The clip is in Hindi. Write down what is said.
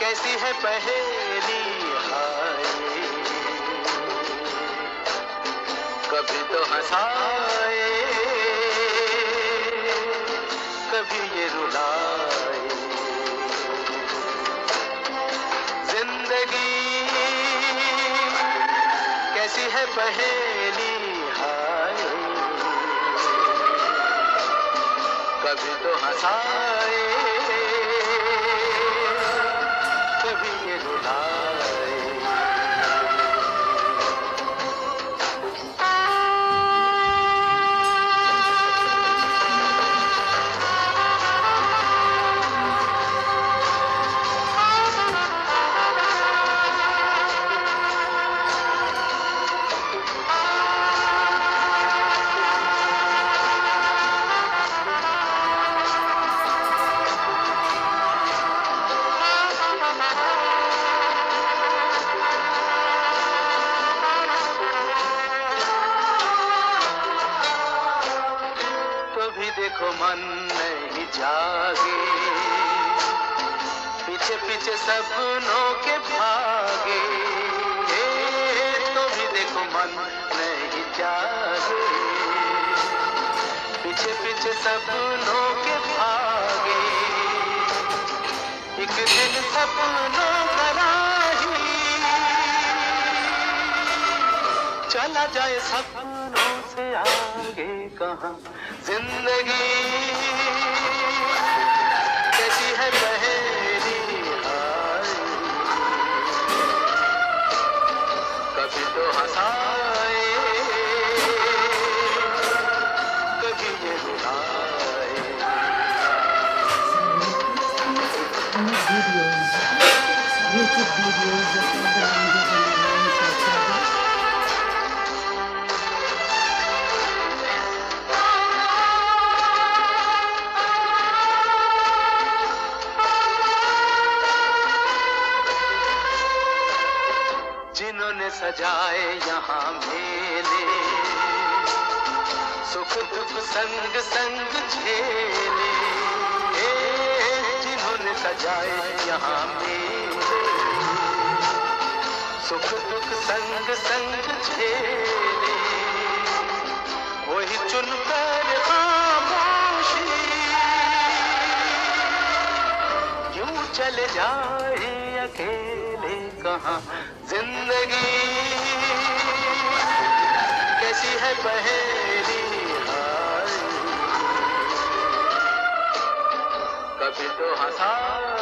कैसी है पहेली हाय, कभी तो हंसाए कभी ये रुलाए। जिंदगी कैसी है पहेली हाय, कभी तो हंसाए कभी ये रुलाए। देखो मन नहीं जागे, पीछे पीछे सपनों के भागे। तो भी देखो मन नहीं जागे, पीछे पीछे सपनों के भागे। एक दिन सपनों का राही चला जाए सपनों से आगे कहाँ। जिंदगी कैसी है पहेली हाय, कभी तो हंसाए कभी ये रुलाए। YouTube videos जिन्होंने सजाए यहाँ मेले, सुख दुख संग संग झेले। जिन्होंने सजाए यहाँ मेले, सुख दुख संग संग झेले। वही चुनकर खामोशी यूं चले जाए अकेले कहाँ। जिंदगी कैसी है पहेली हाय, कभी तो हंसा